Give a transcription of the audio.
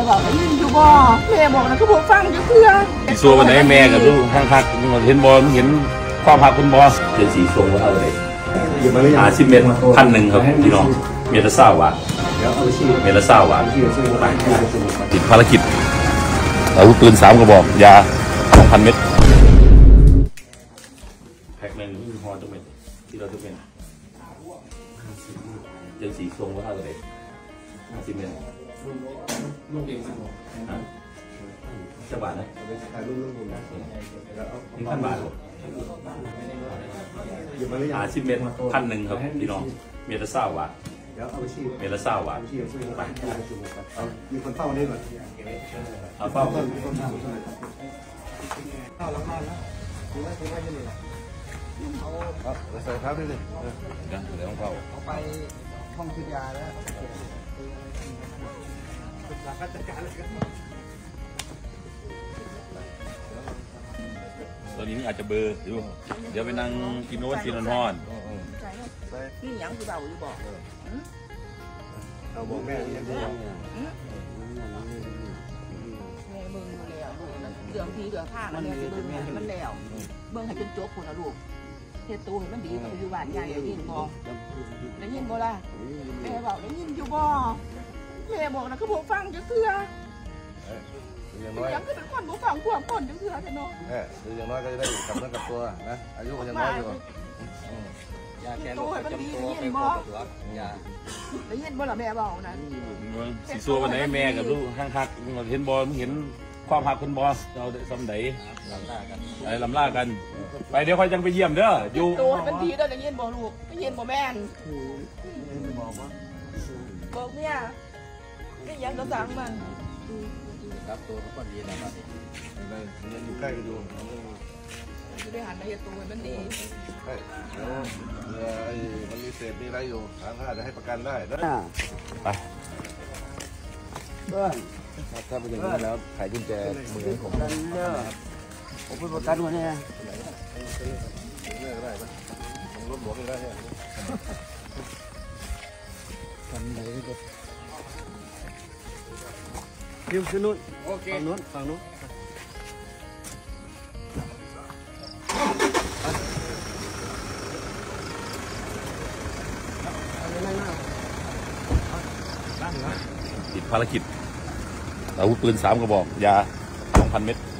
บอกได้ยินอยู่บ่แม่บอกนะก็บอกฟังอยู่เพื่อสีสัววันไหนแม่กับลูกข้างพักเห็นบอลเห็นความพักคุณบอเห็นสีส้มว่าเท่าไหร่50 เมตร1,100ครับพี่น้องเมตรละ20 บาทเมตรละ20 บาทติดภารกิจอาวุธปืน3 กระบอกยา 2,000 เม็ดแพ็คหนึ่งที่พอจะเป็นที่เราจะเป็นเห็นสีส้มว่าเท่าไหร่50 เมตรลูกเองจะบาทนะ1,000 บาท50 เมตร1,100ครับพี่น้องเมตรละ20 บาทเมตรละ20 บาทมีคนเฝ้าได้หมดเอาเฝ้าเข้าแล้วมาแล้วถือว่ายังไงเอาใส่เท้าด้วยเลยเดี๋ยวต้องเฝ้าเอาไปห้องชุดยาแล้วตอนนี้อาจจะเบอร์ดูเดี๋ยวไปนั่งกินโน้ตกินนอนนี่ยังคือเบาอยู่บอกเราบอกแม่ยังไม่ยังแม่เบิ่งอยู่แล้วเรื่องทีเรื่องข้างมันเบิ่งให้มันแล้วเบิ่งให้จนจบคนละลูกเฮ็ดตัวให้มันดีอยู่บ้านใหญ่ได้ยินบ่ได้ยินบ่ล่ะแม่บอกได้ยินอยู่บ่แม่บอกนะก็บอกฟังอยู่เพื่อยังคือเป็นคนบ่ฟังความคนอยู่เพื่อเนาะอย่างน้อยก็จะได้กลับเนื้อกลับตัวนะอายุก็ยังน้อยอยู่ยาแก้โรคประจำตัวไปพบตัวยาได้ยินบ่ล่ะแม่บอกนะสีสัววันไหนแม่กับลูกข้างพักเห็นบอลเห็นความพักคุณบอสเราสำไหนลำล่ากันไปเดี๋ยวค่อยจังไปเยี่ยมเด้ออยู่ตัวเป็นทีเด้อได้ยินบ่ลูกได้ยินบ่แม่นบอกเมียก็ยังก็สั่งมันครับตัวมันก็ดีนะครับยังอยู่ใกล้กันอยู่จะได้หันมาเห็นตัวมันดีใช่มันมีเศษมีอะไรอยู่ทางอาจจะให้ประกันได้ไปเพื่อนถ้าเป็นอย่างนี้แล้วขายกุญแจมือผมผมเป็นประกันวันนี้เลือกได้ไหมรถหลวงได้เนี่ยทำไหนก็ยืมขึ้นนู้นฝั่งนู้นติดภารกิจอาวุธปืน3 กระบอกยา 2,000 เม็ด